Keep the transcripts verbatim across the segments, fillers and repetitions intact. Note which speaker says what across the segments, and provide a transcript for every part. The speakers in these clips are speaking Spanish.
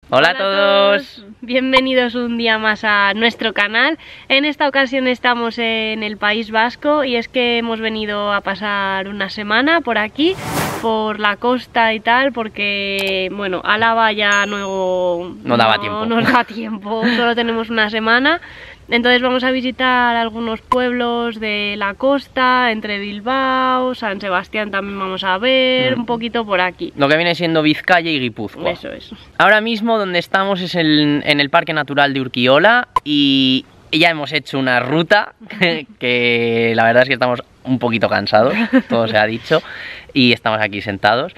Speaker 1: Hola a todos.
Speaker 2: Bienvenidos un día más a nuestro canal. En esta ocasión estamos en el País Vasco y es que hemos venido a pasar una semana por aquí, por la costa y tal, porque bueno, Álava ya no,
Speaker 1: no daba
Speaker 2: no,
Speaker 1: tiempo.
Speaker 2: No nos da tiempo, solo tenemos una semana. Entonces vamos a visitar algunos pueblos de la costa, entre Bilbao, San Sebastián también vamos a ver, mm. un poquito por aquí.
Speaker 1: Lo que viene siendo Vizcaya y Guipúzcoa.
Speaker 2: Eso es.
Speaker 1: Ahora mismo donde estamos es el, en el Parque Natural de Urkiola y ya hemos hecho una ruta que, que la verdad es que estamos un poquito cansados, todo se ha dicho, y estamos aquí sentados.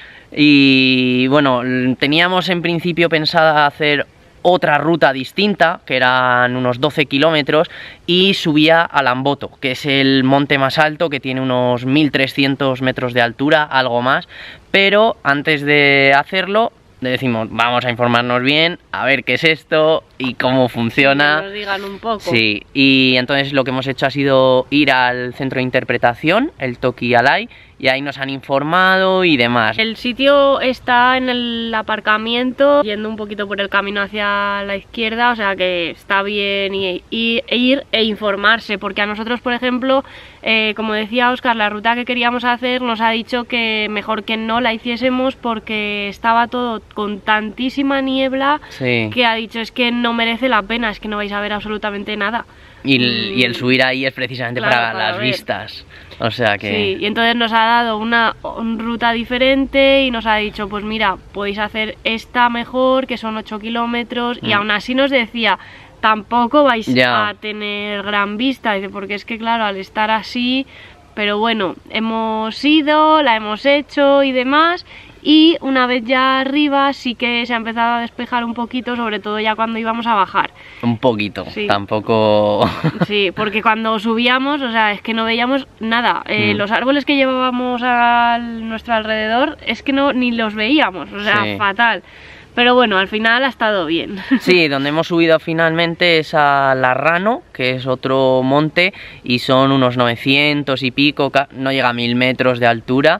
Speaker 1: Y bueno, teníamos en principio pensada hacer otra ruta distinta, que eran unos doce kilómetros, y subía a Lamboto, que es el monte más alto, que tiene unos mil trescientos metros de altura, algo más, pero antes de hacerlo le decimos, vamos a informarnos bien, a ver qué es esto y cómo funciona.
Speaker 2: Que nos digan un poco.
Speaker 1: Sí, y entonces lo que hemos hecho ha sido ir al centro de interpretación, el Toki Alai, y ahí nos han informado y demás.
Speaker 2: El sitio está en el aparcamiento, yendo un poquito por el camino hacia la izquierda, o sea que está bien y, y, e ir e informarse, porque a nosotros, por ejemplo, eh, como decía Óscar, la ruta que queríamos hacer nos ha dicho que mejor que no la hiciésemos porque estaba todo con tantísima niebla,
Speaker 1: sí,
Speaker 2: que ha dicho es que no merece la pena, es que no vais a ver absolutamente nada.
Speaker 1: Y el, y el subir ahí es precisamente
Speaker 2: claro,
Speaker 1: para,
Speaker 2: para
Speaker 1: las
Speaker 2: ver.
Speaker 1: vistas. O sea que...
Speaker 2: Sí, y entonces nos ha dado una, una ruta diferente y nos ha dicho, pues mira, podéis hacer esta mejor, que son ocho kilómetros, mm. y aún así nos decía, tampoco vais
Speaker 1: ya.
Speaker 2: a tener gran vista, dice, porque es que claro, al estar así, pero bueno, hemos ido, la hemos hecho y demás. Y una vez ya arriba sí que se ha empezado a despejar un poquito, sobre todo ya cuando íbamos a bajar.
Speaker 1: Un poquito,
Speaker 2: sí.
Speaker 1: Tampoco...
Speaker 2: Sí, porque cuando subíamos, o sea, es que no veíamos nada. Eh, mm. Los árboles que llevábamos a nuestro alrededor, es que no ni los veíamos, o sea, sí. fatal. Pero bueno, al final ha estado bien.
Speaker 1: Sí, donde hemos subido finalmente es a Larrano, que es otro monte, y son unos novecientos y pico, no llega a mil metros de altura.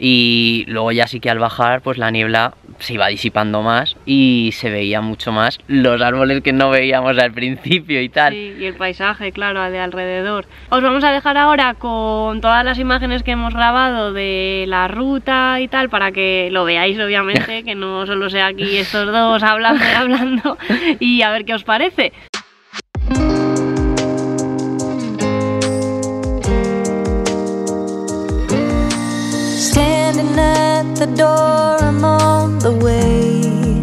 Speaker 1: Y luego ya sí que al bajar pues la niebla se iba disipando más y se veía mucho más los árboles que no veíamos al principio y tal.
Speaker 2: Sí, y el paisaje, claro, de alrededor. Os vamos a dejar ahora con todas las imágenes que hemos grabado de la ruta y tal, para que lo veáis obviamente, que no solo sea aquí estos dos hablando y hablando, y a ver qué os parece.
Speaker 3: At the door, I'm on the way.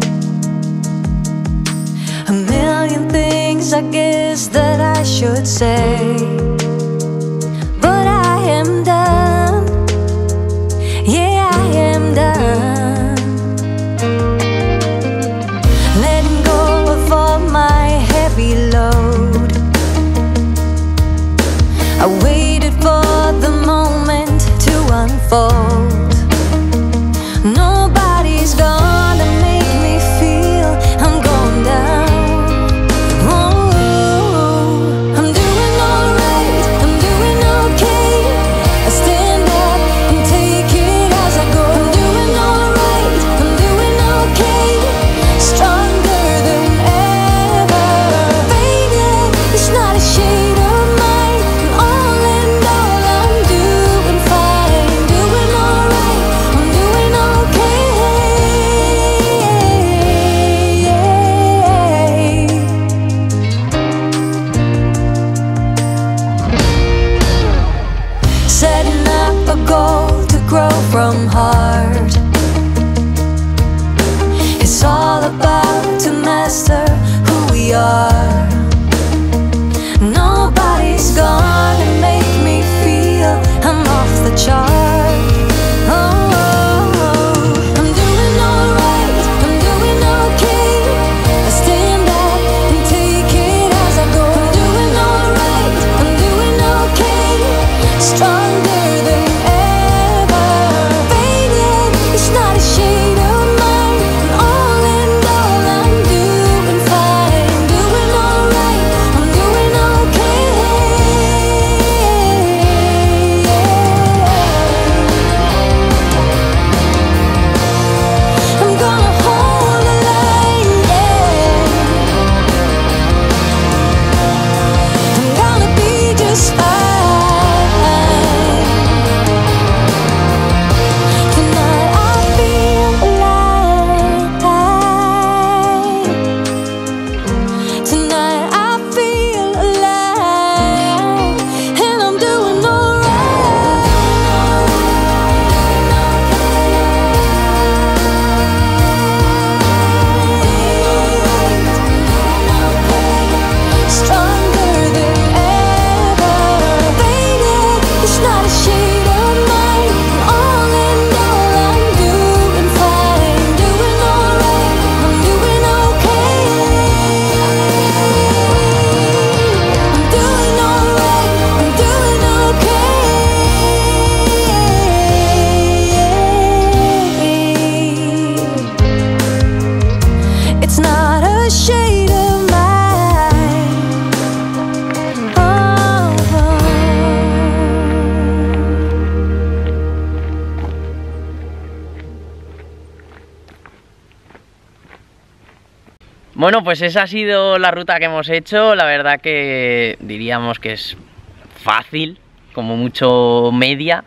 Speaker 3: A million things I guess that I should say, but I am done. Yeah, I am done. Letting go of all my heavy load. I waited for the moment to unfold. Nobody's gonna make me feel I'm going down. Oh, I'm doing alright, a shade of mine. Oh, oh.
Speaker 1: Bueno, pues esa ha sido la ruta que hemos hecho. La verdad que diríamos que es fácil, como mucho media.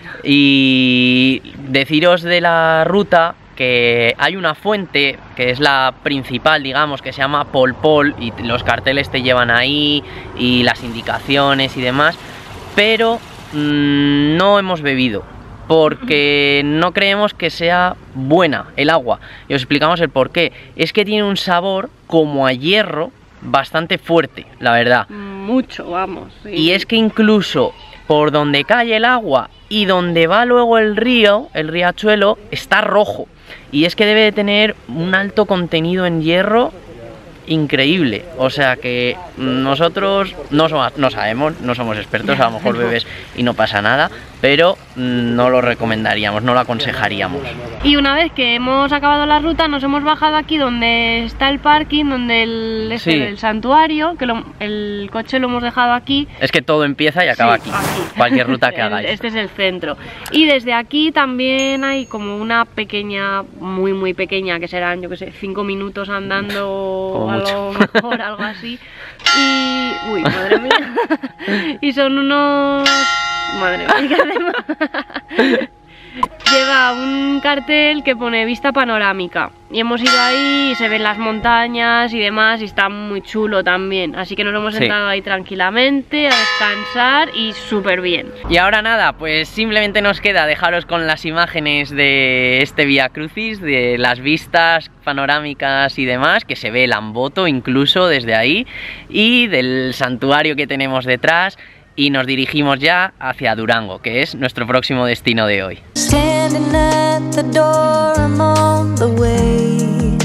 Speaker 1: Y deciros de la ruta que hay una fuente que es la principal, digamos, que se llama Pol Pol, y los carteles te llevan ahí y las indicaciones y demás, pero mmm, no hemos bebido porque no creemos que sea buena el agua, y os explicamos el por qué. Es que tiene un sabor como a hierro bastante fuerte, la verdad.
Speaker 2: Mucho, vamos. Sí.
Speaker 1: Y es que incluso por donde cae el agua y donde va luego el río, el riachuelo, está rojo. Y es que debe de tener un alto contenido en hierro increíble. O sea que nosotros no, somos, no sabemos, no somos expertos, a lo mejor bebes y no pasa nada, pero no lo recomendaríamos, no lo aconsejaríamos.
Speaker 2: Y una vez que hemos acabado la ruta, nos hemos bajado aquí donde está el parking, donde el, este,
Speaker 1: Sí.
Speaker 2: el santuario, que lo, el coche lo hemos dejado aquí.
Speaker 1: Es que todo empieza y acaba
Speaker 2: Sí,
Speaker 1: aquí,
Speaker 2: aquí.
Speaker 1: cualquier ruta que
Speaker 2: El-
Speaker 1: hagáis.
Speaker 2: Este es el centro. Y desde aquí también hay como una pequeña, muy muy pequeña, que serán, yo que sé, cinco minutos andando,
Speaker 1: Como
Speaker 2: a
Speaker 1: mucho.
Speaker 2: lo mejor, algo así. Y... uy, madre mía. Y son unos... Madre mía, ¿qué hacemos? Lleva un cartel que pone vista panorámica. Y hemos ido ahí y se ven las montañas y demás, y está muy chulo también. Así que nos hemos
Speaker 1: Sí.
Speaker 2: sentado ahí tranquilamente a descansar y súper bien.
Speaker 1: Y ahora nada, pues simplemente nos queda dejaros con las imágenes de este Vía Crucis, de las vistas panorámicas y demás, que se ve el Amboto incluso desde ahí, y del santuario que tenemos detrás, y nos dirigimos ya hacia Durango, que es nuestro próximo destino de hoy.
Speaker 3: Standing at the door, I'm on the way.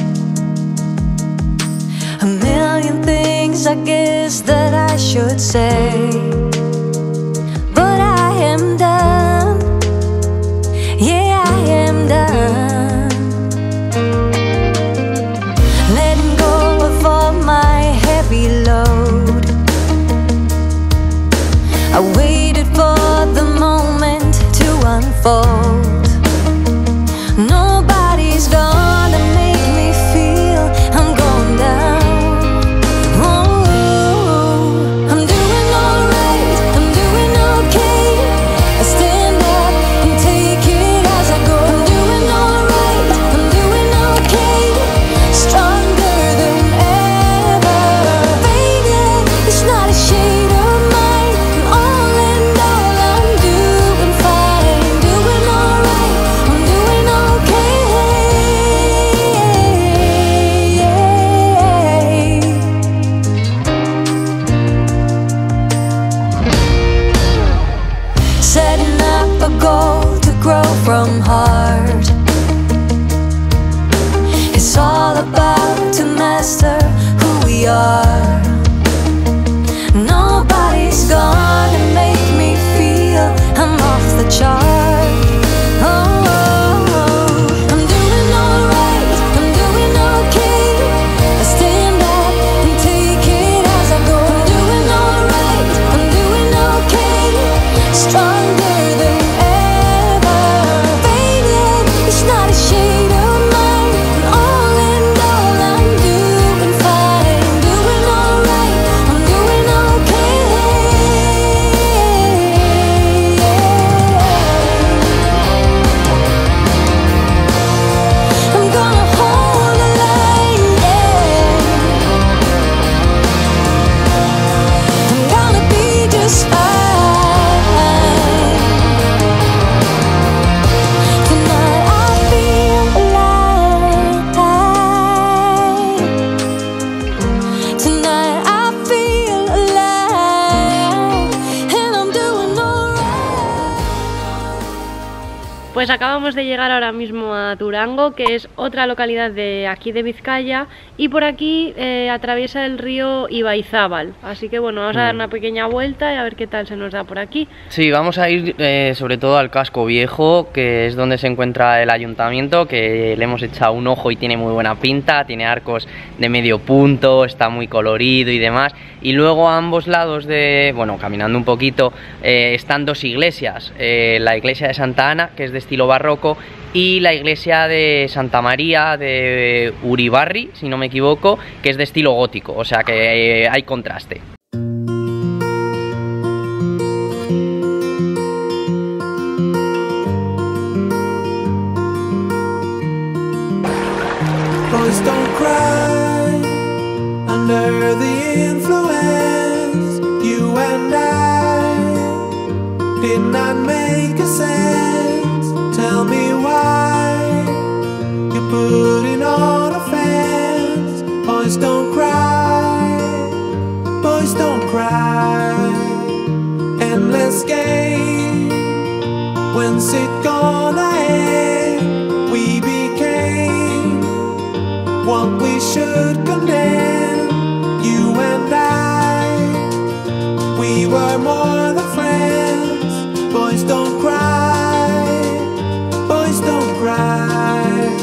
Speaker 3: A million things I guess that I should say, but I am done. Yeah, I am done. Letting go of all my heavy load. I waited for the moment to unfold. Nobody's gonna make me feel I'm going down. Oh, I'm doing alright, I'm doing okay. I stand up and take it as I go. I'm doing alright, I'm doing okay. Stronger than ever. Baby, it's not a shade of mine. All in all, I'm doing fine, doing alright, I'm doing okay. Setting up a goal to grow from heart. It's all about to master who we are. Nobody's gonna make me feel I'm off the chart. Oh, oh, oh. I'm doing alright, I'm doing okay. I stand up and take it as I go. I'm doing alright, I'm doing okay. Stronger than ever. Baby, it's not a shade of mine. All in all, I'm doing fine, doing alright.
Speaker 2: Pues acabamos de llegar ahora mismo a Durango, que es otra localidad de aquí de Vizcaya, y por aquí eh, atraviesa el río Ibaizábal, así que bueno, vamos a dar una pequeña vuelta y a ver qué tal se nos da por aquí.
Speaker 1: Sí, vamos a ir eh, sobre todo al casco viejo, que es donde se encuentra el ayuntamiento, que le hemos echado un ojo y tiene muy buena pinta, tiene arcos de medio punto, está muy colorido y demás, y luego a ambos lados de, bueno, caminando un poquito, eh, están dos iglesias, eh, la iglesia de Santa Ana, que es de estilo barroco, y la iglesia de Santa María de Uribarri, si no me equivoco, que es de estilo gótico, o sea que eh, hay contraste.
Speaker 4: Boys don't cry under the influence. You and I did not make a sense. Tell me why you're putting on offense. Boys don't cry, boys don't cry. Endless game, when's it gonna end? We became what we should condemn. You and I, we were more than friends. Boys don't cry, boys don't cry.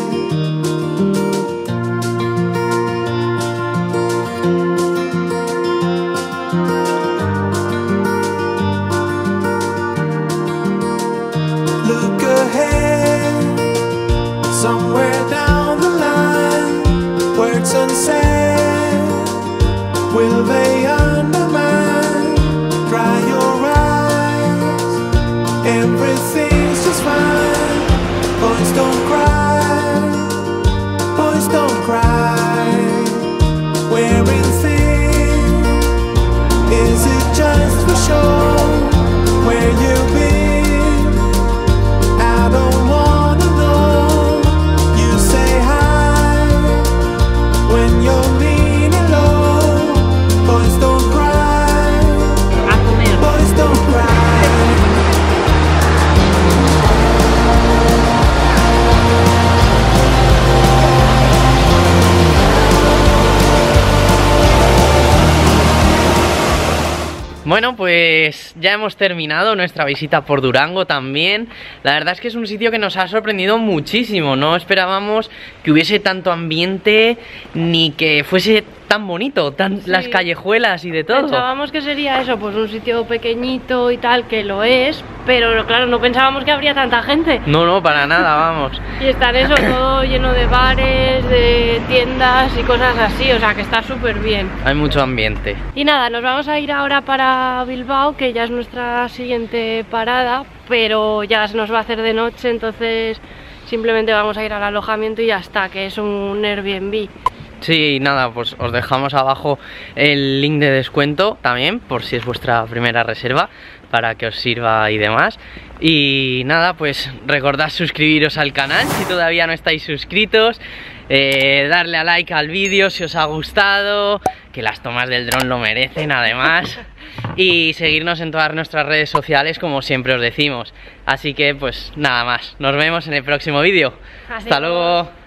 Speaker 4: Look ahead, somewhere down the line, words unsaid, will they undermine? Dry your eyes, everything's just fine. Boys don't cry, boys don't cry. Wearing thin, is it just for show? Where you been? I don't wanna know. You say hi when you're leaning low. Boys don't cry, boys don't cry.
Speaker 1: Bueno, pues ya hemos terminado nuestra visita por Durango también. La verdad es que es un sitio que nos ha sorprendido muchísimo. No esperábamos que hubiese tanto ambiente ni que fuese tan bonito, tan,
Speaker 2: Sí.
Speaker 1: las callejuelas y de todo.
Speaker 2: Pensábamos que sería eso, pues un sitio pequeñito y tal, que lo es, pero claro, no pensábamos que habría tanta gente.
Speaker 1: No, no, para nada, vamos.
Speaker 2: Y está en eso todo lleno de bares, de tiendas y cosas así, o sea que está súper bien.
Speaker 1: Hay mucho ambiente.
Speaker 2: Y nada, nos vamos a ir ahora para Bilbao, que ya es nuestra siguiente parada, pero ya se nos va a hacer de noche, entonces simplemente vamos a ir al alojamiento y ya está, que es un Airbnb.
Speaker 1: Sí, nada, pues os dejamos abajo el link de descuento también, por si es vuestra primera reserva, para que os sirva y demás. Y nada, pues recordad suscribiros al canal si todavía no estáis suscritos, eh, darle a like al vídeo si os ha gustado, que las tomas del dron lo merecen además, y seguirnos en todas nuestras redes sociales como siempre os decimos. Así que pues nada más, nos vemos en el próximo vídeo. Hasta luego.